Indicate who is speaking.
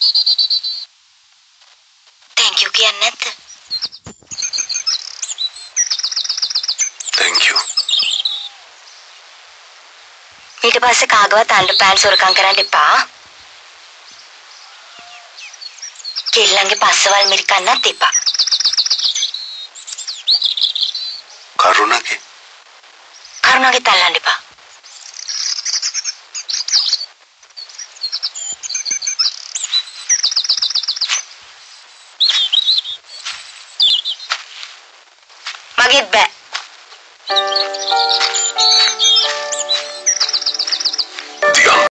Speaker 1: Thank you කියන්නේ නැද්ද?
Speaker 2: Thank you.
Speaker 1: ඊට පස්සේ කාගවත් අන්ඩර්පෑන්ට්ස් හොරකම් කරන්න එපා. කෙල්ලන්ගේ පස්සවල් මිරිකන්නත් එපා.
Speaker 2: කරුණාගේ
Speaker 1: තල්ලන්න එපා. මගෙත් බෑ.